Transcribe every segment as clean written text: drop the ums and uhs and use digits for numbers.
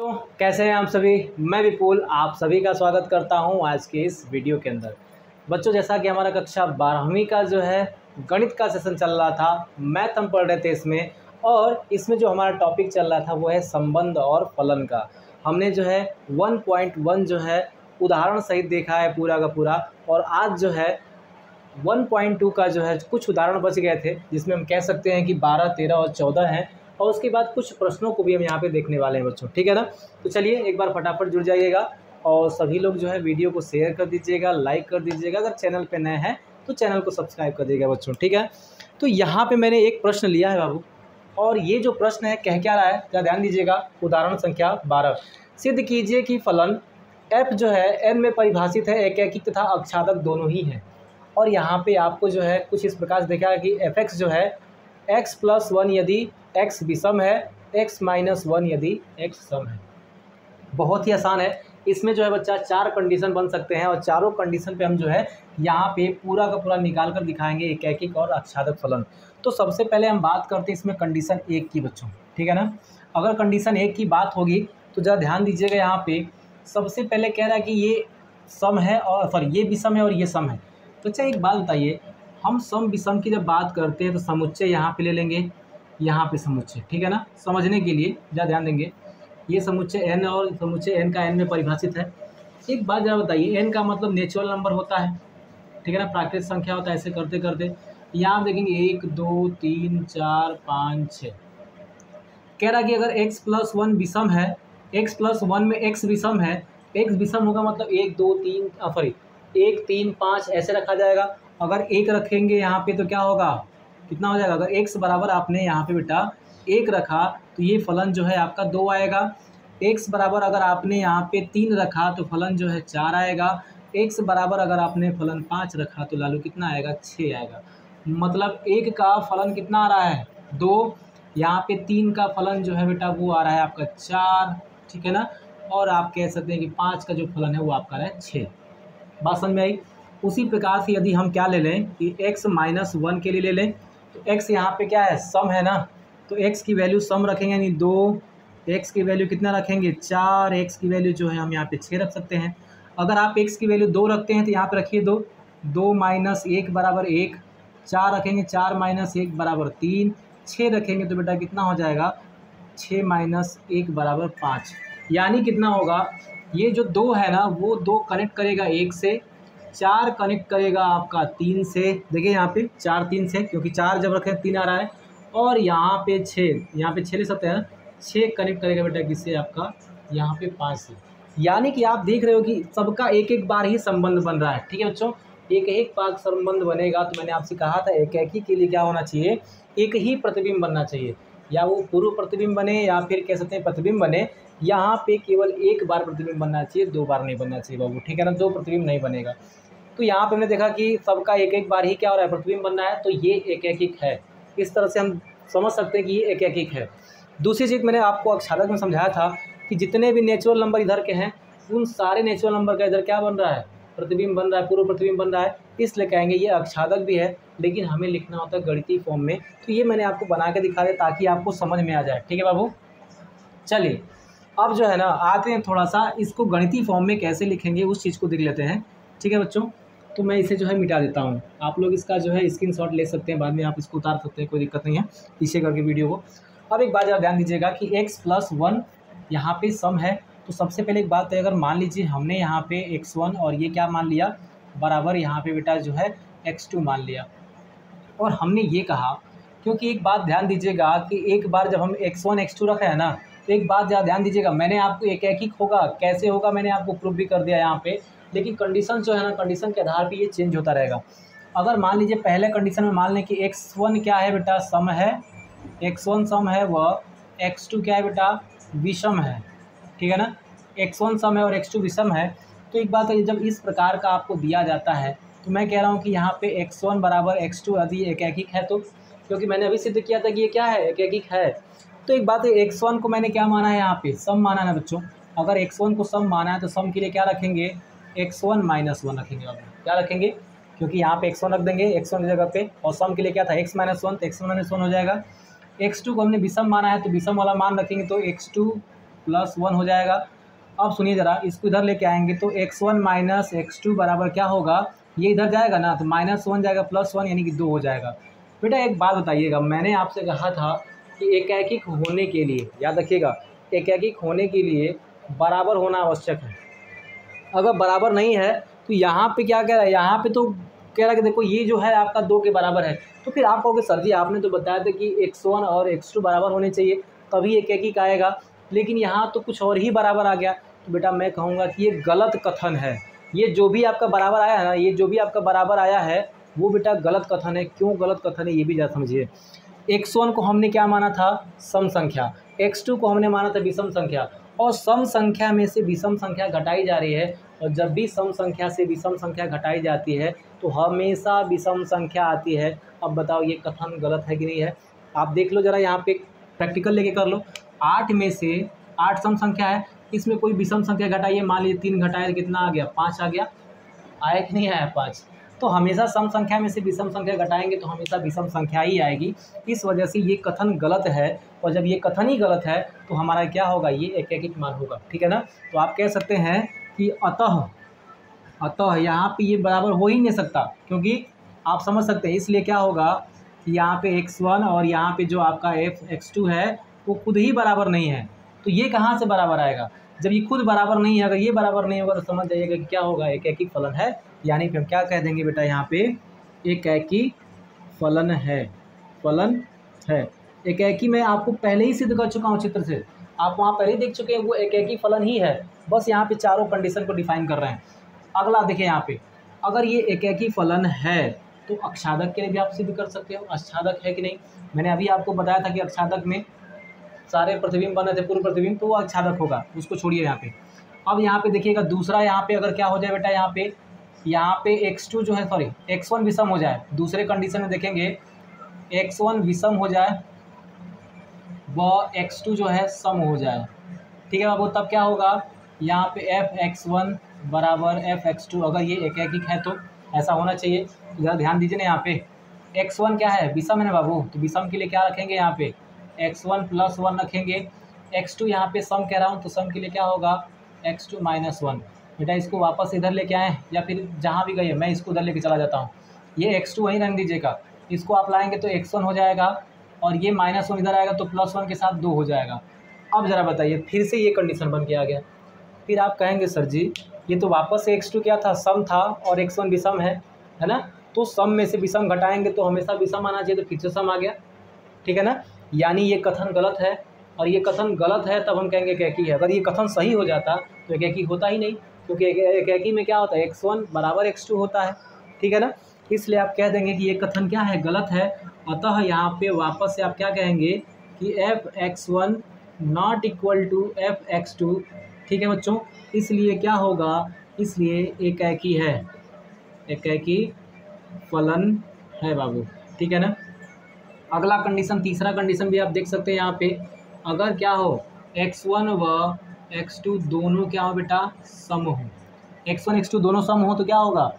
तो कैसे हैं आप सभी। मैं विपुल आप सभी का स्वागत करता हूं आज के इस वीडियो के अंदर। बच्चों, जैसा कि हमारा कक्षा 12वीं का जो है गणित का सेशन चल रहा था, मैथ हम पढ़ रहे थे इसमें, और इसमें जो हमारा टॉपिक चल रहा था वो है संबंध और फलन का। हमने जो है 1.1 जो है उदाहरण सहित देखा है पूरा का पूरा, और आज जो है 1.2 का जो है कुछ उदाहरण बच गए थे जिसमें हम कह सकते हैं कि 12, 13 और 14 हैं, और उसके बाद कुछ प्रश्नों को भी हम यहाँ पे देखने वाले हैं बच्चों। ठीक है ना। तो चलिए एक बार फटाफट जुड़ जाइएगा और सभी लोग जो है वीडियो को शेयर कर दीजिएगा, लाइक कर दीजिएगा। अगर चैनल पे नए हैं तो चैनल को सब्सक्राइब कर दीजिएगा बच्चों। ठीक है। तो यहाँ पे मैंने एक प्रश्न लिया है बाबू, और ये जो प्रश्न है कह क्या रहा है, जरा ध्यान दीजिएगा। उदाहरण संख्या 12, सिद्ध कीजिए कि फलन f जो है n में परिभाषित है, एकैकिक तथा अक्षादक दोनों ही हैं। और यहाँ पे आपको जो है कुछ इस प्रकार से देखा कि f(x) जो है x+1 यदि x विषम है, x-1 यदि x सम है। बहुत ही आसान है। इसमें जो है बच्चा 4 कंडीशन बन सकते हैं, और चारों कंडीशन पे हम जो है यहाँ पे पूरा का पूरा निकाल कर दिखाएंगे एकैकिक और अक्षादक फलन। तो सबसे पहले हम बात करते हैं इसमें कंडीशन 1 की बच्चों। ठीक है ना। अगर कंडीशन 1 की बात होगी तो जरा ध्यान दीजिएगा। यहाँ पे सबसे पहले कह रहा है कि ये सम है, और ये विषम है और ये सम है। तो अच्छा एक बात बताइए, हम सम विषम की जब बात करते हैं तो समुच्चय यहाँ पे ले लेंगे, यहाँ पे समुच्चय। ठीक है ना। समझने के लिए जरा ध्यान देंगे, ये समुच्चय n और समुच्चय n का n में परिभाषित है। एक बात जरा बताइए, n का मतलब नेचुरल नंबर होता है, ठीक है ना, प्राकृतिक संख्या होता है। ऐसे करते करते यहाँ आप देखेंगे 1 2 3 4 5 6। कह रहा कि अगर x+1 विषम है, x+1 में x विषम है, x विषम होगा मतलब 1 2 3 1 3 5 ऐसे रखा जाएगा। अगर 1 रखेंगे यहाँ पे तो क्या होगा, कितना हो जाएगा। अगर x बराबर आपने यहाँ पे बेटा 1 रखा तो ये फलन जो है आपका 2 आएगा। x बराबर अगर आपने यहाँ पे 3 रखा तो फलन जो है 4 आएगा। x बराबर अगर आपने फलन 5 रखा तो लालू कितना आएगा, 6 आएगा। मतलब 1 का फलन कितना आ रहा है, 2। यहाँ पे 3 का फलन जो है बेटा वो आ रहा है आपका 4। ठीक है ना। और आप कह सकते हैं कि 5 का जो फलन है वो आपका आ रहा है 6। बात समझ में आई। उसी प्रकार से यदि हम क्या ले लें कि x-1 के लिए ले लें, तो x यहाँ पे क्या है, सम है ना। तो x की वैल्यू सम रखेंगे, यानी 2। x की वैल्यू कितना रखेंगे, 4। x की वैल्यू जो है हम यहाँ पे 6 रख सकते हैं। अगर आप x की वैल्यू 2 रखते हैं तो यहाँ पे रखिए 2। 2 - 1 बराबर 1। 4 रखेंगे, 4 - 1 बराबर 3। 6 रखेंगे तो बेटा कितना हो जाएगा, 6 - 1 बराबर 5। यानी कितना होगा, ये जो 2 है ना वो 2 कनेक्ट करेगा 1 से, 4 कनेक्ट करेगा आपका 3 से। देखिए यहाँ पे 4 3 से, क्योंकि 4 जब रखें 3 आ रहा है। और यहाँ पे 6, यहाँ पे 6 ले सकते हैं, 6 कनेक्ट करेगा बेटा किससे, आपका यहाँ पे 5 से। यानी कि आप देख रहे हो कि सबका एक एक बार ही संबंध बन रहा है। ठीक है बच्चों, एक एक बार संबंध बनेगा। तो मैंने आपसे कहा था एकैकी के लिए क्या होना चाहिए, एक ही प्रतिबिंब बनना चाहिए, या वो पूर्व प्रतिबिंब बने या फिर कह सकते हैं प्रतिबिंब बने। यहाँ पे केवल एक बार प्रतिबिंब बनना चाहिए, 2 बार नहीं बनना चाहिए बाबू। ठीक है ना, 2 प्रतिबिंब नहीं बनेगा। तो यहाँ पे हमने देखा कि सबका एक एक बार ही क्या हो रहा है, प्रतिबिंब बनना है, तो ये एकैकिक है। इस तरह से हम समझ सकते हैं कि ये एकैकिक है। दूसरी चीज़ मैंने आपको अक्षादक में समझाया था कि जितने भी नेचुरल नंबर इधर के हैं उन सारे नेचुरल नंबर का इधर क्या बन रहा है, प्रतिबिंब बन रहा है, पूर्व प्रतिबिंब बन रहा है। इसलिए कहेंगे ये अक्षादक भी है, लेकिन हमें लिखना होता है गणितीय फॉर्म में। तो ये मैंने आपको बना के दिखा दिया ताकि आपको समझ में आ जाए। ठीक है बाबू। चलिए अब जो है ना आते हैं थोड़ा सा इसको गणितीय फॉर्म में कैसे लिखेंगे उस चीज़ को देख लेते हैं। ठीक है बच्चों, तो मैं इसे जो है मिटा देता हूँ। आप लोग इसका जो है स्क्रीनशॉट ले सकते हैं, बाद में आप इसको उतार सकते हैं, कोई दिक्कत नहीं है, पीछे करके वीडियो को। अब एक बात जरा ध्यान दीजिएगा कि x+1 यहाँ पे सम है। तो सबसे पहले एक बात है, अगर मान लीजिए हमने यहाँ पे x1 और ये क्या मान लिया, बराबर यहाँ पे बेटा जो है x2 मान लिया, और हमने ये कहा, क्योंकि एक बात ध्यान दीजिएगा कि एक बार जब हम x1 x2 रखे हैं ना, तो एक बात ज़्यादा ध्यान दीजिएगा, मैंने आपको एकैकिक होगा कैसे होगा मैंने आपको प्रूफ भी कर दिया यहाँ पे, लेकिन कंडीशन जो है ना, कंडीशन के आधार पे ये चेंज होता रहेगा। अगर मान लीजिए पहले कंडीशन में मान लें कि x1 क्या है बेटा, सम है, x1 सम है, वह x2 क्या है बेटा, विषम है। ठीक है ना, x1 सम है और x2 विषम है। तो एक बात है, जब इस प्रकार का आपको दिया जाता है तो मैं कह रहा हूँ कि यहाँ पे x1 बराबर x2 यदि एकैकिक है तो, क्योंकि मैंने अभी सिद्ध किया था कि ये क्या है, एकैकिक है। तो एक बात है, x1 को मैंने क्या माना है, यहाँ पे सम माना है बच्चों। अगर x1 को सम माना है तो सम के लिए क्या रखेंगे, x1 - 1 रखेंगे। अब क्या रखेंगे, क्योंकि यहाँ पे x1 रख देंगे x1 की जगह पे, और सम के लिए क्या था x - 1, तो x - 1 हो जाएगा। x2 को हमने विषम माना है तो विषम वाला मान रखेंगे, तो x2 +1 हो जाएगा। अब सुनिए ज़रा, इसको इधर लेके आएंगे तो x1 माइनस x2 बराबर क्या होगा, ये इधर जाएगा ना तो -1 जाएगा +1 यानी कि 2 हो जाएगा। बेटा एक बात बताइएगा, मैंने आपसे कहा था कि एकैकिक होने के लिए, याद रखिएगा, एकैकिक होने के लिए बराबर होना आवश्यक है। अगर बराबर नहीं है तो यहाँ पे क्या कह रहा है, यहाँ पे तो कह रहा है कि देखो ये जो है आपका 2 के बराबर है। तो फिर आप कहोगे सर जी आपने तो बताया था कि x1 और x2 बराबर होने चाहिए तभी एकैकिक आएगा, लेकिन यहाँ तो कुछ और ही बराबर आ गया। तो बेटा मैं कहूँगा कि ये गलत कथन है। ये जो भी आपका बराबर आया है ना, ये जो भी आपका बराबर आया है वो बेटा गलत कथन है। क्यों गलत कथन है ये भी ज़रा समझिए। x1 को हमने क्या माना था, सम संख्या, x2 को हमने माना था विषम संख्या, और सम संख्या में से विषम संख्या घटाई जा रही है। और जब भी सम संख्या से विषम संख्या घटाई जाती है तो हमेशा विषम संख्या आती है। अब बताओ ये कथन गलत है कि नहीं है। आप देख लो ज़रा, यहाँ पे प्रैक्टिकल लेके कर लो। 8 में से 8 सम संख्या है, इसमें कोई विषम संख्या घटाइए, मान लीजिए 3 घटाए तो कितना आ गया, 5 आ गया। आया कि नहीं आया 5। तो हमेशा सम संख्या में से विषम संख्या घटाएंगे तो हमेशा विषम संख्या ही आएगी। इस वजह से ये कथन गलत है, और जब ये कथन ही गलत है तो हमारा क्या होगा, ये एकैकिक मान होगा। ठीक है ना। तो आप कह सकते हैं कि अतः यहाँ पे ये बराबर हो ही नहीं सकता, क्योंकि आप समझ सकते हैं। इसलिए क्या होगा कि यहाँ पे x1 और यहाँ पे जो आपका x2 है वो खुद ही बराबर नहीं है। तो ये कहाँ से बराबर आएगा, जब ये खुद बराबर नहीं है। अगर ये बराबर नहीं होगा तो समझ जाइएगा कि क्या होगा, एकैकिक फलन है। यानी कि हम क्या कह देंगे बेटा, यहाँ पे एकैकी फलन है, फलन है। एकैकी मैं आपको पहले ही सिद्ध कर चुका हूँ चित्र से, आप वहाँ पहले ही देख चुके हैं, वो एकैकी फलन ही है। बस यहाँ पे चारों कंडीशन को डिफाइन कर रहे हैं। अगला देखिए यहाँ पे, अगर ये एकैकी फलन है तो अक्षादक के लिए भी आप सिद्ध कर सकते हो, अक्षादक है कि नहीं। मैंने अभी आपको बताया था कि अक्षादक में सारे प्रतिबिंब बने थे, पूर्व प्रतिबिंब, तो वो अक्षादक होगा, उसको छोड़िए यहाँ पे। अब यहाँ पे देखिएगा दूसरा, यहाँ पे अगर क्या हो जाए बेटा, यहाँ पे x2 जो है, सॉरी x1 विषम हो जाए, दूसरे कंडीशन में देखेंगे x1 विषम हो जाए व x2 जो है सम हो जाए। ठीक है बाबू, तब क्या होगा, यहाँ पे f(x1) बराबर f(x2), अगर ये एकैकिक है तो ऐसा होना चाहिए। ज़रा ध्यान दीजिए ना, यहाँ पे x1 क्या है, विषम है ना बाबू, तो विषम के लिए क्या रखेंगे, यहाँ पे x1 + 1 रखेंगे। x2 यहाँ पे सम कह रहा हूँ तो सम के लिए क्या होगा, x2 - 1। बेटा इसको वापस इधर लेके आएँ, या फिर जहाँ भी गए मैं इसको उधर लेके चला जाता हूँ। ये x2 वहीं रहने दीजिएगा, इसको आप लाएंगे तो x1 हो जाएगा, और ये -1 इधर आएगा तो +1 के साथ 2 हो जाएगा। अब ज़रा बताइए, फिर से ये कंडीशन बन के आ गया। फिर आप कहेंगे सर जी ये तो वापस से x2 क्या था, सम था, और x1 विषम है ना। तो सम में से विषम घटाएंगे तो हमेशा विषम आना चाहिए, तो फिर से सम आ गया। ठीक है ना। यानी ये कथन गलत है, और ये कथन गलत है तब हम कहेंगे एकैकी है। अगर ये कथन सही हो जाता तो एकैकी होता ही नहीं, क्योंकि एकैकी में क्या होता है, x1 बराबर x2 होता है। ठीक है ना। इसलिए आप कह देंगे कि ये कथन क्या है, गलत है। अतः यहाँ पे वापस से आप क्या कहेंगे कि f(x1) not equal to f(x2)। ठीक है बच्चों, इसलिए क्या होगा, इसलिए एकैकी है, एकैकी फलन है बाबू। ठीक है ना। अगला कंडीशन, तीसरा कंडीशन भी आप देख सकते हैं यहाँ पे, अगर क्या हो, x1 व x2 दोनों क्या हो बेटा, सम हो। x1 x2 दोनों सम हो तो क्या होगा,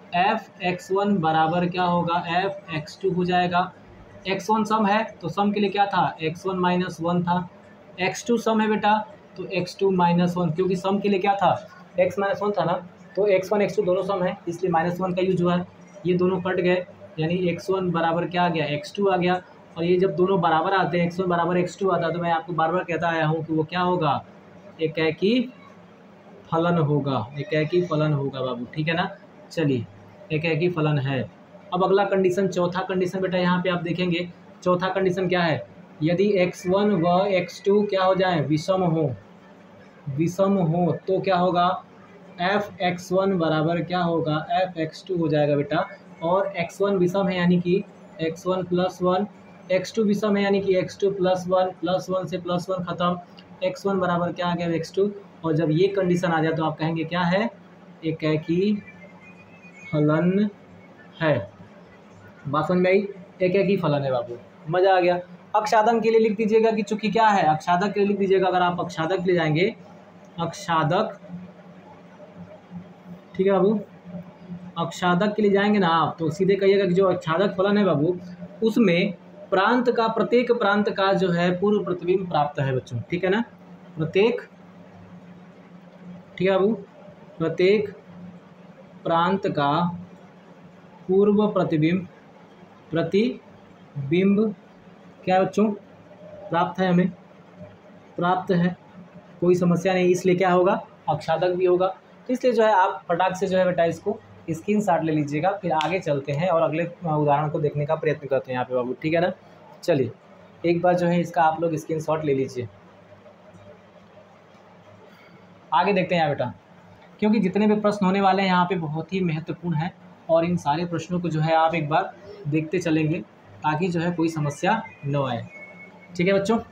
f(x1) बराबर क्या होगा, f(x2) हो जाएगा। x1 सम है तो सम के लिए क्या था, x1 - 1 था। x2 सम है बेटा तो x2 - 1, क्योंकि सम के लिए क्या था, x - 1 था ना, तो x1 x2 दोनों सम है, इसलिए -1 का यूज हुआ है। ये दोनों कट गए, यानी x1 बराबर क्या आ गया, x2 आ गया। और ये जब दोनों बराबर आते हैं, x1 बराबर x2 आता है, तो मैं आपको बार बार कहता आया हूँ कि वो क्या होगा, एकैकी फलन होगा, एकैकी फलन होगा बाबू। ठीक है ना। चलिए, एकैकी फलन है। अब अगला कंडीशन, चौथा कंडीशन बेटा, यहाँ पे आप देखेंगे चौथा कंडीशन क्या है, यदि x1 व x2 क्या हो जाए, विषम हो तो क्या होगा, f(x1) बराबर क्या होगा, f(x2) हो जाएगा बेटा। और x1 विषम है यानी कि x1 + 1, x2 विषम है यानी कि x2 + 1, +1 से +1 खत्म, x1 बराबर क्या आ गया, x2। और जब ये कंडीशन आ जाए तो आप कहेंगे क्या है, एकैकी फलन है। बात समझ में आई, एकैकी फलन है बाबू, मज़ा आ गया। अक्षादक के लिए लिख दीजिएगा कि चूंकि क्या है, अक्षादक के लिए लिख दीजिएगा। अगर आप अक्षादक ले जाएंगे, अक्षादक, ठीक है बाबू, अक्षादक के लिए जाएंगे ना आप, तो सीधे कहिएगा कि जो अक्षादक फलन है बाबू, उसमें प्रांत का, प्रत्येक प्रांत का जो है पूर्व प्रतिबिंब प्राप्त है बच्चों। ठीक है ना। प्रत्येक, ठीक है बाबू, प्रत्येक प्रांत का पूर्व प्रतिबिंब क्या है बच्चों, प्राप्त है, हमें प्राप्त है, कोई समस्या नहीं, इसलिए क्या होगा, अक्षादक भी होगा। तो इसलिए जो है आप फटाक से जो है बेटा इसको स्क्रीनशॉट ले लीजिएगा। फिर आगे चलते हैं और अगले उदाहरण को देखने का प्रयत्न करते हैं यहाँ पे बाबू, ठीक है ना। चलिए एक बार जो है इसका आप लोग स्क्रीनशॉट ले लीजिए, आगे देखते हैं यहाँ बेटा, क्योंकि जितने भी प्रश्न होने वाले हैं यहाँ पे बहुत ही महत्वपूर्ण है और इन सारे प्रश्नों को जो है आप एक बार देखते चलेंगे ताकि जो है कोई समस्या न आए, ठीक है बच्चों।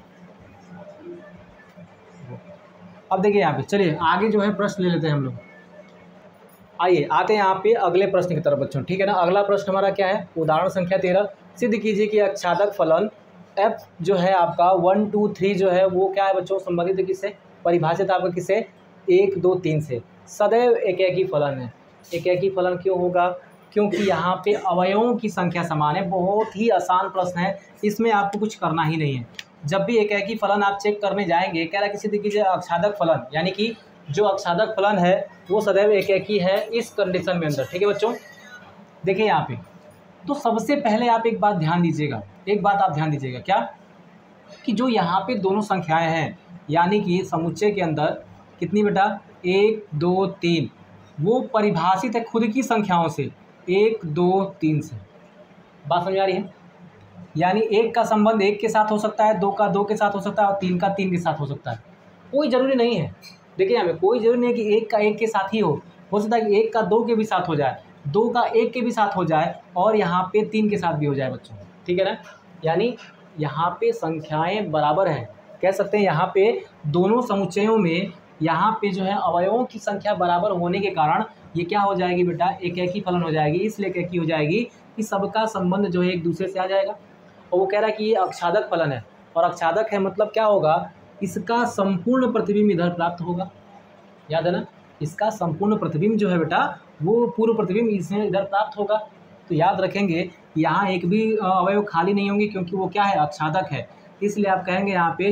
अब देखिए यहाँ पे, चलिए आगे जो है प्रश्न ले लेते हैं हम लोग। आइए आते हैं यहाँ पे अगले प्रश्न की तरफ बच्चों, ठीक है ना। अगला प्रश्न हमारा क्या है, उदाहरण संख्या 13, सिद्ध कीजिए कि अक्षादक फलन f जो है आपका 1 2 3 जो है वो क्या है बच्चों, संबंधित किससे, परिभाषित आपका किससे, 1 2 3 से, सदैव एकेकी फलन है। एकेकी फलन क्यों होगा, क्योंकि यहाँ पे अवयवों की संख्या समान है। बहुत ही आसान प्रश्न है, इसमें आपको कुछ करना ही नहीं है। जब भी एकेकी फलन आप चेक करने जाएंगे, कह रहा है कि सिद्ध कीजिए अक्षादक फलन, यानी कि जो अक्षादक फलन है वो सदैव एकेकी है इस कंडीशन में अंदर, ठीक है बच्चों। देखिए यहाँ पे, तो सबसे पहले आप एक बात ध्यान दीजिएगा, एक बात आप ध्यान दीजिएगा, क्या कि जो यहाँ पे दोनों संख्याएं हैं, यानी कि समुच्चय के अंदर कितनी बेटा, 1 2 3, वो परिभाषित है खुद की संख्याओं से, 1 2 3 से। बात समझ आ रही है, यानी 1 का संबंध 1 के साथ हो सकता है, 2 का 2 के साथ हो सकता है और 3 का 3 के साथ हो सकता है, कोई ज़रूरी नहीं है। देखिए यहाँ पे कोई ज़रूरी नहीं है कि 1 का 1 के साथ ही हो सकता है कि 1 का 2 के भी साथ हो जाए, 2 का 1 के भी साथ हो जाए और यहाँ पे 3 के साथ भी हो जाए बच्चों, ठीक है ना। यानी यहाँ पे संख्याएं बराबर हैं, कह सकते हैं यहाँ पे दोनों समुच्चयों में यहाँ पे जो है अवयवों की संख्या बराबर होने के कारण ये क्या हो जाएगी बेटा, एकेकी फलन हो जाएगी। इसलिए एकेकी हो जाएगी कि सबका संबंध जो है एक दूसरे से आ जाएगा। और वो कह रहा है कि ये अक्षादक फलन है, और अक्षादक है मतलब क्या होगा, इसका संपूर्ण प्रतिबिंब इधर प्राप्त होगा, याद है ना, इसका संपूर्ण प्रतिबिंब जो है बेटा वो पूर्व प्रतिबिंब इसमें इधर प्राप्त होगा। तो याद रखेंगे यहाँ एक भी अवयव खाली नहीं होंगे, क्योंकि वो क्या है, अक्षादक है। इसलिए आप कहेंगे यहाँ पे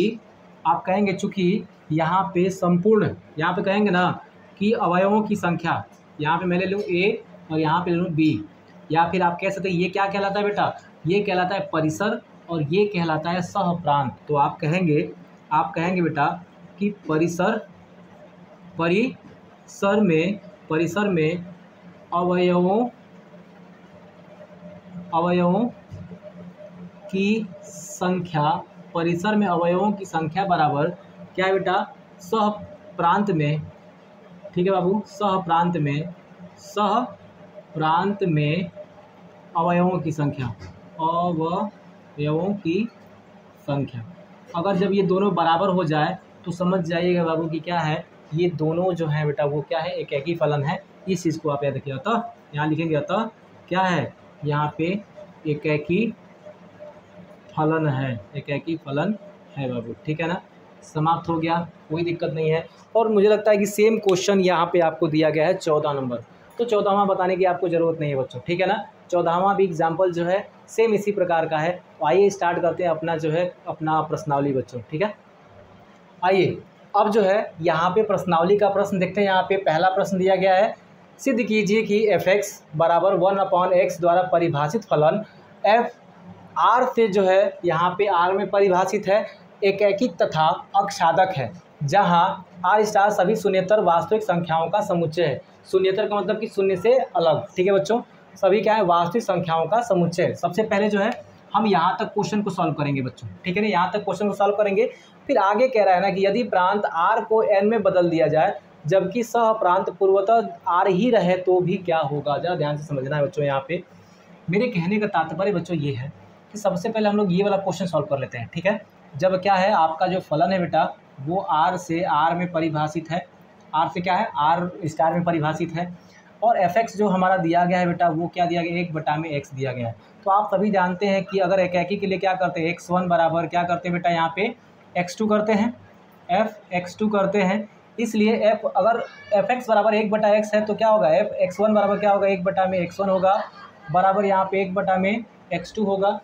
चूँकि यहाँ पे संपूर्ण, यहाँ पे कहेंगे ना कि अवयवों की संख्या, यहाँ पे मैं ले लूँ A और यहाँ पे ले लूँ B, या फिर आप कह सकते हैं ये क्या कहलाता है बेटा, ये कहलाता है परिसर और ये कहलाता है सहप्रांत। तो आप कहेंगे बेटा कि परिसर में अवयवों की संख्या, परिसर में अवयवों की संख्या बराबर क्या है बेटा, सहप्रांत में, ठीक है बाबू, सहप्रांत में अवयवों की संख्या। अगर जब ये दोनों बराबर हो जाए तो समझ जाइएगा बाबू कि क्या है, ये दोनों जो है बेटा वो क्या है, एकेकी फलन है। इस चीज़ को आप याद रखिए। अतः यहाँ लिखेंगे, अतः क्या है, यहाँ पे एकेकी फलन है बाबू, ठीक है ना। समाप्त हो गया, कोई दिक्कत नहीं है। और मुझे लगता है कि सेम क्वेश्चन यहाँ पे आपको दिया गया है 14 नंबर, तो 14वां बताने की आपको ज़रूरत नहीं है बच्चों, ठीक है ना। 14वां भी एग्जाम्पल जो है सेम इसी प्रकार का है। तो आइए स्टार्ट करते हैं अपना प्रश्नावली बच्चों, ठीक है। आइए अब जो है यहाँ पे प्रश्नावली का प्रश्न देखते हैं। यहाँ पे पहला प्रश्न दिया गया है, सिद्ध कीजिए कि f(x) बराबर 1/x द्वारा परिभाषित फलन f r से जो है यहाँ पे r में परिभाषित है, एकेकी तथा अक्षादक है, जहाँ r स्टार सभी शून्येतर वास्तविक संख्याओं का समुच्चय है। शून्येतर का मतलब कि शून्य से अलग, ठीक है बच्चों, सभी क्या है, वास्तविक संख्याओं का समुच्चय। सबसे पहले जो है हम यहाँ तक क्वेश्चन को सॉल्व करेंगे बच्चों, ठीक है ना, यहाँ तक क्वेश्चन को सॉल्व करेंगे। फिर आगे कह रहा है ना कि यदि प्रांत r को n में बदल दिया जाए जबकि सह प्रांत पूर्वतः r ही रहे तो भी क्या होगा। जरा ध्यान से समझना है बच्चों। यहाँ पे मेरे कहने का तात्पर्य बच्चों ये है कि सबसे पहले हम लोग ये वाला क्वेश्चन सॉल्व कर लेते हैं, ठीक है। जब क्या है, आपका जो फलन है बेटा वो r से r में परिभाषित है, r से क्या है, r स्टार में परिभाषित है, और f(x) जो हमारा दिया गया है बेटा वो क्या दिया गया है, 1/x दिया गया है। तो आप सभी जानते हैं कि अगर एकेकी के लिए क्या करते हैं, x1 बराबर क्या करते हैं बेटा, यहाँ पे x2 करते हैं, f(x2) करते हैं। इसलिए अगर f(x) बराबर 1/x है तो क्या होगा, f(x1) बराबर क्या होगा, 1/x1 होगा, बराबर यहाँ पे 1/x2 होगा।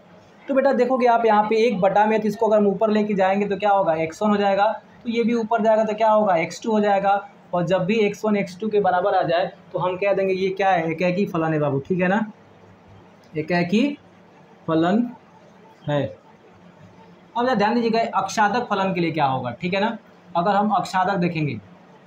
तो बेटा देखोगे आप यहाँ पे 1 में, तो इसको अगर हम ऊपर लेके जाएंगे तो क्या होगा, x1 हो जाएगा, तो ये भी ऊपर जाएगा तो क्या होगा, x2 हो जाएगा। और जब भी x1 x2 के बराबर आ जाए तो हम कह देंगे ये क्या है, एकैकी फलन है बाबू, ठीक है ना, एकैकी फलन है। अब जरा ध्यान दीजिएगा अक्षादक फलन के लिए क्या होगा, ठीक है ना। अगर हम अक्षादक देखेंगे,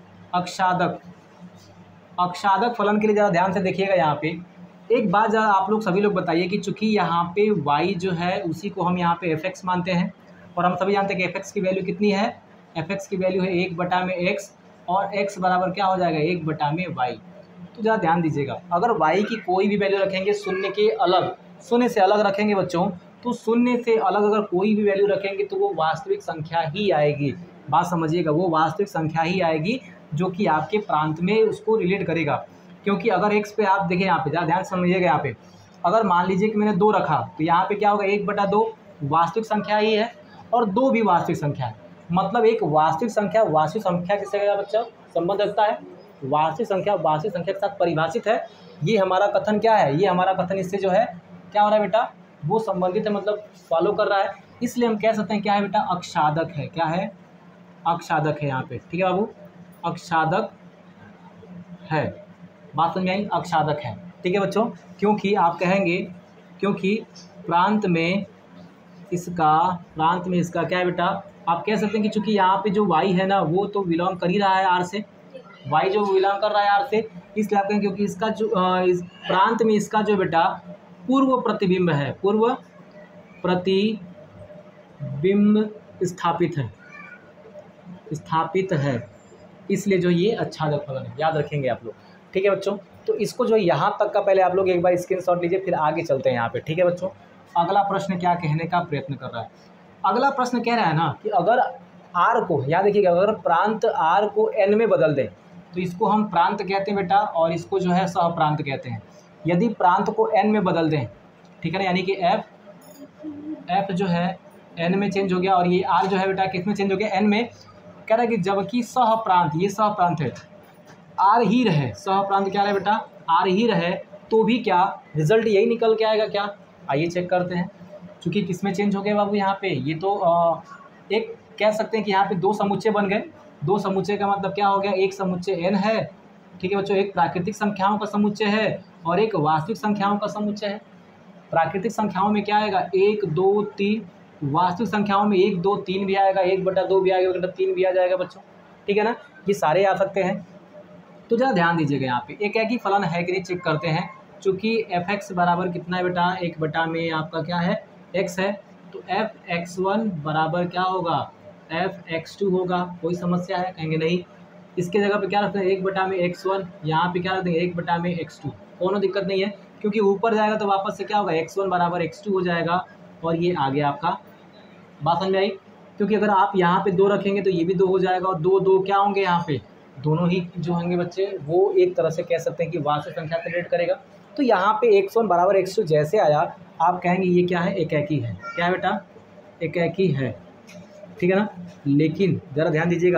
अक्षादक फलन के लिए ज़रा ध्यान से देखिएगा। यहाँ पे एक बात ज़रा आप लोग सभी लोग बताइए कि चूंकि यहाँ पे y जो है उसी को हम यहाँ पे fx मानते हैं, और हम सभी जानते हैं कि fx की वैल्यू कितनी है, fx की वैल्यू है 1/x, और x बराबर क्या हो जाएगा, 1/y। तो ज़रा ध्यान दीजिएगा, अगर y की कोई भी वैल्यू रखेंगे शून्य के अलग, शून्य से अलग रखेंगे बच्चों, तो शून्य से अलग अगर कोई भी वैल्यू रखेंगे तो वो वास्तविक संख्या ही आएगी। बात समझिएगा, वो वास्तविक संख्या ही आएगी जो कि आपके प्रांत में उसको रिलेट करेगा। क्योंकि अगर x पे आप देखें, यहाँ पे ज़रा ध्यान समझिएगा, यहाँ पे अगर मान लीजिए कि मैंने 2 रखा तो यहाँ पे क्या होगा, 1/2 वास्तविक संख्या ही है और 2 भी वास्तविक संख्या है। मतलब एक वास्तविक संख्या किससे का बच्चा संबंध रखता है, वास्तविक संख्या के साथ परिभाषित है। ये हमारा कथन क्या है, ये हमारा कथन इससे जो है क्या हो रहा है बेटा, वो संबंधित है, मतलब फॉलो कर रहा है। इसलिए हम कह सकते हैं क्या है बेटा, अक्षादक है। क्या है, अक्षादक है यहाँ पे, ठीक है बाबू, अक्षादक है। बात समझ में आई, अक्षादक है, ठीक है बच्चों। क्योंकि आप कहेंगे, क्योंकि प्रांत में इसका क्या है बेटा, आप कह सकते हैं कि चूंकि यहाँ पे जो y है ना वो तो बिलोंग कर ही रहा है r से, y जो बिलोंग कर रहा है r से, इसलिए आप कहेंगे क्योंकि इसका जो इस प्रांत में इसका जो बेटा पूर्व प्रतिबिंब है, पूर्व प्रतिबिंब स्थापित है, इसलिए जो ये अक्षादक फलन है, याद रखेंगे आप लोग, ठीक है बच्चों। तो इसको जो यहाँ तक का पहले आप लोग एक बार स्क्रीनशॉट लीजिए, फिर आगे चलते हैं यहाँ पे, ठीक है बच्चों। अगला प्रश्न क्या कहने का प्रयत्न कर रहा है, अगला प्रश्न कह रहा है ना कि अगर r को, याद देखिएगा, अगर प्रांत r को n में बदल दें तो इसको हम प्रांत कहते हैं बेटा, और इसको जो है सह प्रांत कहते हैं। यदि प्रांत को n में बदल दें, ठीक है ना, यानी कि f जो है n में चेंज हो गया, और ये r जो है बेटा किस में चेंज हो गया, n में। कह रहा है कि जबकि सह प्रांत, ये सह प्रांत है, r ही रहे, सह प्रांत क्या रहे बेटा, r ही रहे, तो भी क्या रिजल्ट यही निकल के आएगा क्या, आइए चेक करते हैं। चूँकि किस में चेंज हो गया बाबू, यहाँ पे ये तो एक कह सकते हैं कि यहाँ पे 2 समुच्चय बन गए। 2 समुच्चय का मतलब क्या हो गया, एक समुच्चय n है, ठीक है बच्चों, एक प्राकृतिक संख्याओं का समुच्चय है और एक वास्तविक संख्याओं का समुच्चय है। प्राकृतिक संख्याओं में क्या आएगा, 1 2 3, वास्तविक संख्याओं में 1 2 3 भी आएगा, 1/2 भी आएगा, 1/3 भी आ जाएगा बच्चों, ठीक है ना, ये सारे आ सकते हैं। तो जरा ध्यान दीजिएगा, यहाँ पे एक ही फलन है कि नहीं चेक करते हैं। चूँकि fx बराबर कितना है बेटा, 1 में आपका क्या है, x है, तो fx1 बराबर क्या होगा, fx2 होगा। कोई समस्या है, कहेंगे नहीं। इसके जगह पे क्या रखते हैं, 1 में x1, यहाँ पे क्या रखते हैं, 1 में x2, कोनो दिक्कत नहीं है, क्योंकि ऊपर जाएगा तो वापस से क्या होगा, x1 बराबर x2 हो जाएगा, और ये आ गया आपका। बात समझ में आई, क्योंकि अगर आप यहाँ पे 2 रखेंगे तो ये भी 2 हो जाएगा, और 2 2 क्या होंगे, यहाँ पे दोनों ही जो होंगे बच्चे वो एक तरह से कह सकते हैं कि वास्तविक संख्या से रिलेट करेगा। तो यहाँ पे x1 बराबर x2 जैसे आया, आप कहेंगे ये क्या है, एकैकी है। क्या है बेटा, एकैकी है, ठीक है ना। लेकिन ज़रा ध्यान दीजिएगा,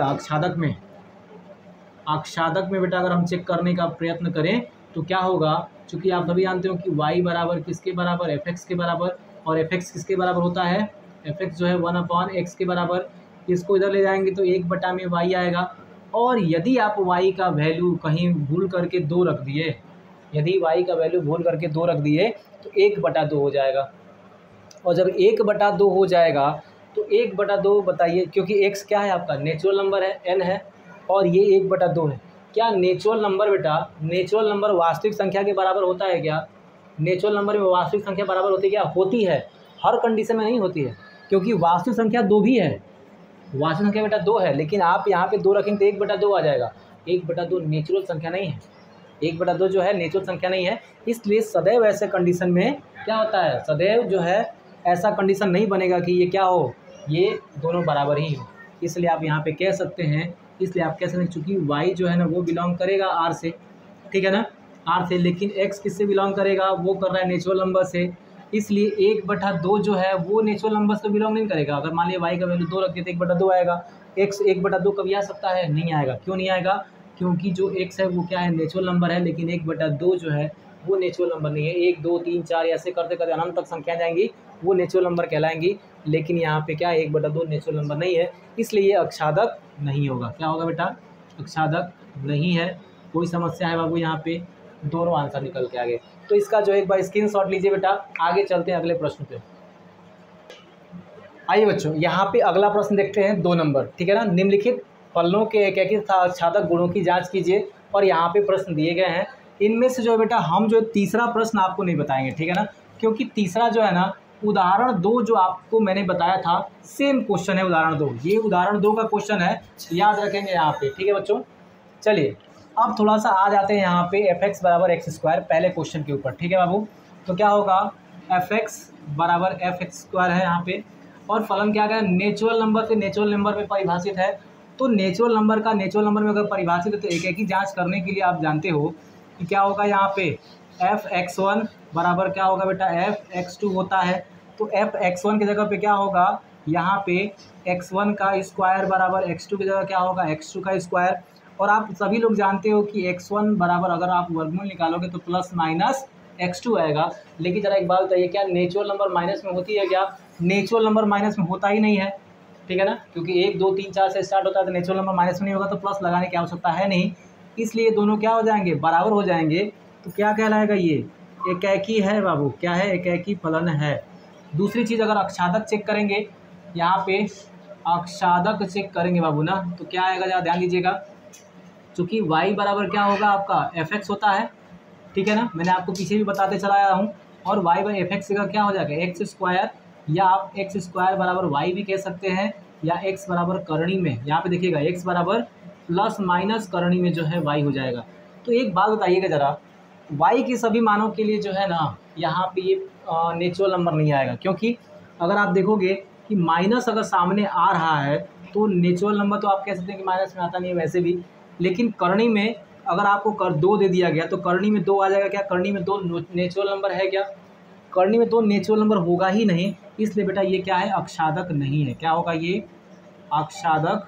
अक्षादक में बेटा अगर हम चेक करने का प्रयत्न करें तो क्या होगा, चूँकि आप सभी जानते हो कि y बराबर किसके बराबर, fx के बराबर, और fx किसके बराबर होता है, fx जो है 1/x के बराबर। इसको इधर ले जाएंगे तो 1 में y आएगा, और यदि आप y का वैल्यू कहीं भूल करके 2 रख दिए, यदि y का वैल्यू भूल करके 2 रख दिए तो 1/2 हो जाएगा। और जब 1/2 हो जाएगा तो 1/2 बताइए, क्योंकि x क्या है आपका, नेचुरल नंबर है, n है, और ये 1/2 है। क्या नेचुरल नंबर बेटा, नेचुरल नंबर वास्तविक संख्या के बराबर होता है क्या, नेचुरल नंबर में वास्तविक संख्या बराबर होती है क्या, होती है, हर कंडीशन में नहीं होती है, क्योंकि वास्तविक संख्या 2 भी है, वास्तविक संख्या बेटा 2 है, लेकिन आप यहाँ पे 2 रखेंगे तो 1/2 आ जाएगा। 1/2 नेचुरल संख्या नहीं है, 1/2 जो है नेचुरल संख्या नहीं है। इसलिए सदैव ऐसे कंडीशन में क्या होता है, सदैव जो है ऐसा कंडीशन नहीं बनेगा कि ये क्या हो, ये दोनों बराबर ही हो। इसलिए आप यहाँ पे कह सकते हैं, इसलिए आप कह सकते हैं चूँकि y जो है ना वो बिलोंग करेगा r से, ठीक है ना, r से, लेकिन x किससे बिलोंग करेगा, वो कर रहा है नेचुरल नंबर से, इसलिए 1/2 जो है वो नेचुरल नंबर से बिलोंग नहीं करेगा। अगर मान लिया y का वैल्यू 2 रख दिए तो 1/2 आएगा, x 1/2 कभी आ सकता है, नहीं आएगा। क्यों नहीं आएगा, क्योंकि जो x है वो क्या है, नेचुरल नंबर है, लेकिन 1/2 जो है वो नेचुरल नंबर नहीं है। 1 2 3 4 ऐसे करते करते अनंत तक संख्या जाएंगी, वो नेचुरल नंबर कहलाएंगी। लेकिन यहाँ पे क्या 1/2 नेचुरल नंबर नहीं है, इसलिए ये अक्षादक नहीं होगा। क्या होगा बेटा? अक्षादक नहीं है। कोई समस्या है बाबू? यहाँ पे दोनों आंसर निकल के आ गए। तो इसका जो एक बार स्क्रीनशॉट लीजिए बेटा। आगे चलते हैं अगले प्रश्न पे। आइए बच्चों, यहाँ पे अगला प्रश्न देखते हैं 2 नंबर, ठीक है ना। निम्नलिखित फलनों के एकाकी तथा आच्छादक गुणों की जांच कीजिए। और यहाँ पे प्रश्न दिए गए हैं, इनमें से जो है बेटा हम जो तीसरा प्रश्न आपको नहीं बताएंगे, ठीक है ना, क्योंकि तीसरा जो है ना उदाहरण 2 जो आपको मैंने बताया था सेम क्वेश्चन है उदाहरण 2। ये उदाहरण 2 का क्वेश्चन है, याद रखेंगे यहाँ पे, ठीक है बच्चों। चलिए अब थोड़ा सा आ जाते हैं यहाँ पे fx बराबर एक्स स्क्वायर पहले क्वेश्चन के ऊपर, ठीक है बाबू। तो क्या होगा? fx बराबर fx स्क्वायर है यहाँ पे, और फलन क्या है? नेचुरल नंबर से नेचुरल नंबर में परिभाषित है। तो नेचुरल नंबर का नेचुरल नंबर में अगर परिभाषित है तो एक एक ही जांच करने के लिए आप जानते हो कि क्या होगा यहाँ पे fx1 बराबर क्या होगा बेटा? fx2 होता है। तो fx1 की जगह पे क्या होगा? यहाँ पे x1 का स्क्वायर बराबर x2 की जगह क्या होगा? x2 का स्क्वायर। और आप सभी लोग जानते हो कि x1 बराबर अगर आप वर्गमूल निकालोगे तो प्लस माइनस x2 आएगा। लेकिन जरा एक बात बताइए, क्या नेचुरल नंबर माइनस में होती है क्या? नेचुरल नंबर माइनस में होता ही नहीं है, ठीक है ना, क्योंकि 1 2 3 4 से स्टार्ट होता है। तो नेचुरल नंबर माइनस में नहीं होगा तो प्लस लगाने की आवश्यकता है नहीं, इसलिए दोनों क्या हो जाएंगे? बराबर हो जाएंगे। तो क्या कहलाएगा? ये एकाकी है बाबू। क्या है? एकाकी फलन है। दूसरी चीज़, अगर अक्षादक चेक करेंगे, यहाँ पे अक्षादक चेक करेंगे बाबू ना, तो क्या आएगा? जरा ध्यान दीजिएगा। चूँकि y बराबर क्या होगा आपका? fx होता है, ठीक है ना, मैंने आपको पीछे भी बताते चला आया हूँ। और y बाई fx का क्या हो जाएगा? एक्स स्क्वायर, या आप एक्स स्क्वायर बराबर y भी कह सकते हैं, या x बराबर करणी में, यहाँ पे देखिएगा x बराबर प्लस माइनस करणी में जो है y हो जाएगा। तो एक बात बताइएगा ज़रा, y के सभी मानों के लिए जो है ना यहाँ पे ये नेचुरल नंबर नहीं आएगा, क्योंकि अगर आप देखोगे कि माइनस अगर सामने आ रहा है तो नेचुरल नंबर तो आप कह सकते हैं कि माइनस में आता नहीं है वैसे भी। लेकिन करणी में अगर आपको 2 दे दिया गया तो करणी में 2 आ जाएगा। क्या करणी में 2 नेचुरल नंबर है क्या? करणी में 2 नेचुरल नंबर होगा ही नहीं, इसलिए बेटा ये क्या है? अक्षादक नहीं है। क्या होगा? ये अक्षादक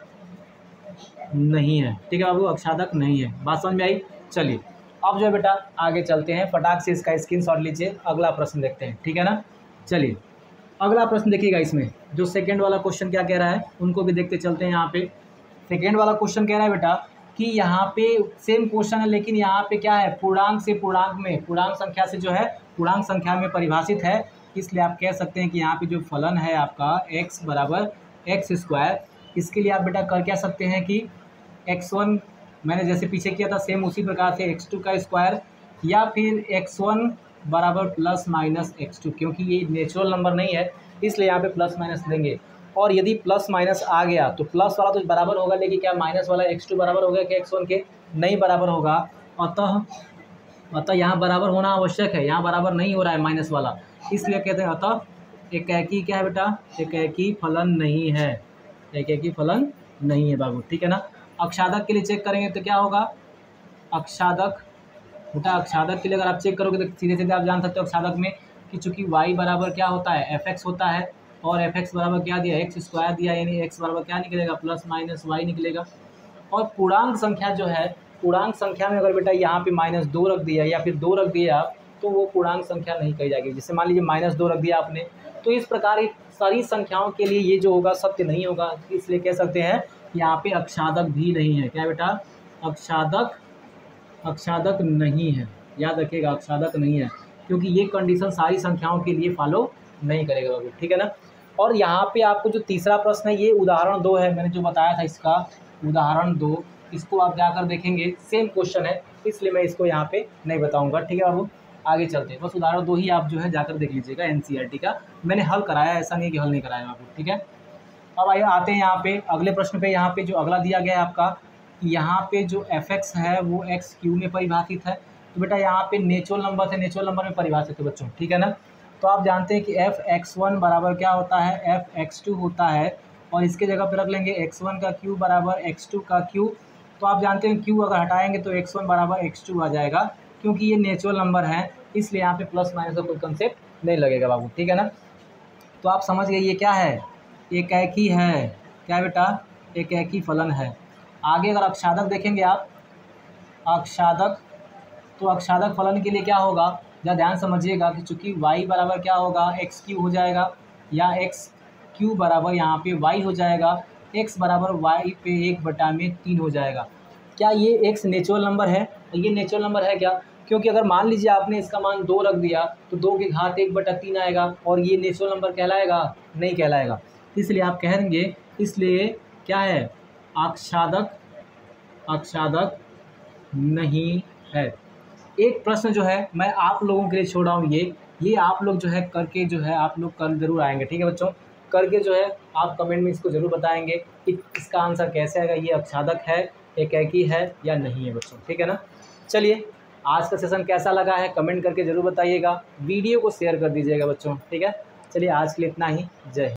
नहीं है, ठीक है बाबू, अक्षादक नहीं है। बात समझ में आई? चलिए अब जो है बेटा आगे चलते हैं, फटाक से इसका स्क्रीनशॉट लीजिए, अगला प्रश्न देखते हैं, ठीक है ना। चलिए अगला प्रश्न देखिएगा। इसमें जो सेकेंड वाला क्वेश्चन क्या कह रहा है उनको भी देखते चलते हैं। यहाँ पे सेकेंड वाला क्वेश्चन कह रहा है बेटा कि यहाँ पे सेम क्वेश्चन है, लेकिन यहाँ पे क्या है? पूर्णांक से पूर्णांक में, पूर्णांक संख्या से जो है पूर्णांक संख्या में परिभाषित है। इसलिए आप कह सकते हैं कि यहाँ पे जो फलन है आपका x बराबर एक्स स्क्वायर, इसके लिए आप बेटा कर क्या सकते हैं कि x1 मैंने जैसे पीछे किया था सेम उसी प्रकार से x2 का स्क्वायर, या फिर x1 बराबर प्लस माइनस x2, क्योंकि ये नेचुरल नंबर नहीं है इसलिए यहाँ पे प्लस माइनस देंगे। और यदि प्लस माइनस आ गया तो प्लस वाला तो बराबर होगा, लेकिन क्या माइनस वाला x2 बराबर होगा क्या x1 के? नहीं बराबर होगा। अतः यहाँ बराबर होना आवश्यक है, यहाँ बराबर नहीं हो रहा है माइनस वाला, इसलिए कहते हैं अतः एकाकी क्या है बेटा? एकाकी फलन नहीं है, एकाकी फलन नहीं है बाबू, ठीक है ना। अक्षादक के लिए चेक करेंगे तो क्या होगा? अक्षादक बेटा, अक्षादक के लिए अगर आप चेक करोगे तो सीधे सीधे आप जान सकते हो अक्षादक में कि चूंकि y बराबर क्या होता है? fx होता है, और fx बराबर क्या दिया? एक्स स्क्वायर दिया, यानी x बराबर क्या निकलेगा? प्लस माइनस y निकलेगा। और पूर्णांक संख्या जो है, पूर्णांक संख्या में अगर बेटा यहाँ पे -2 रख दिया या फिर 2 रख दिया तो वो पूर्णांक संख्या नहीं कही जाएगी। जैसे मान लीजिए -2 रख दिया आपने, तो इस प्रकार सारी संख्याओं के लिए ये जो होगा सत्य नहीं होगा, इसलिए कह सकते हैं यहाँ पे अक्षादक भी नहीं है। क्या बेटा? अक्षादक नहीं है, याद रखिएगा अक्षादक नहीं है, क्योंकि ये कंडीशन सारी संख्याओं के लिए फॉलो नहीं करेगा बाबू, ठीक है ना। और यहाँ पे आपको जो तीसरा प्रश्न है ये उदाहरण 2 है, मैंने जो बताया था इसका उदाहरण 2, इसको आप जाकर देखेंगे सेम क्वेश्चन है, इसलिए मैं इसको यहाँ पे नहीं बताऊँगा, ठीक है बाबू। आगे चलते हैं, बस उदाहरण 2 ही आप जो है जाकर देख लीजिएगा, NCERT का मैंने हल कराया, ऐसा नहीं कि हल नहीं कराया बाबू, ठीक है। अब आइए आते हैं यहाँ पे अगले प्रश्न पे। यहाँ पे जो अगला दिया गया है आपका, यहाँ पे जो fx है वो x³ में परिभाषित है। तो बेटा यहाँ पे नेचुरल नंबर से नेचुरल नंबर में परिभाषित है बच्चों, ठीक है ना। तो आप जानते हैं कि fx1 बराबर क्या होता है? fx2 होता है, और इसके जगह पे रख लेंगे x1 का क्यूब बराबर x2 का क्यूब। तो आप जानते हैं क्यू अगर हटाएंगे तो x1 बराबर x2 आ जाएगा, क्योंकि ये नेचुरल नंबर है इसलिए यहाँ पे प्लस माइनस का कोई कंसेप्ट नहीं लगेगा बाबू, ठीक है ना। तो आप समझ गए ये क्या है? एकाकी है। क्या बेटा? एकाकी फलन है। आगे अगर अक्षादक देखेंगे आप, तो अक्षादक फलन के लिए क्या होगा, या ध्यान समझिएगा कि चूंकि y बराबर क्या होगा, एक्स क्यू हो जाएगा, या एक्स क्यू बराबर यहाँ पे y हो जाएगा, x बराबर y पे 1/3 हो जाएगा। क्या ये x नेचुरल नंबर है? ये नेचुरल नंबर है क्या? क्योंकि अगर मान लीजिए आपने इसका मान 2 रख दिया तो 2 की घात 1/3 आएगा, और ये नेचुरल नंबर कहलाएगा? नहीं कहलाएगा। इसलिए आप कहेंगे, इसलिए क्या है, अक्षादक नहीं है। एक प्रश्न जो है मैं आप लोगों के लिए छोड़ा हूँ, ये आप लोग जो है करके जो है आप लोग कल ज़रूर आएंगे, ठीक है बच्चों। करके जो है आप कमेंट में इसको ज़रूर बताएंगे कि इसका आंसर कैसे आएगा, ये अक्षादक है, एकाकी है या नहीं है बच्चों, ठीक है ना। चलिए, आज का सेशन कैसा लगा है कमेंट करके ज़रूर बताइएगा, वीडियो को शेयर कर दीजिएगा बच्चों, ठीक है। चलिए, आज के लिए इतना ही। जय हिंद।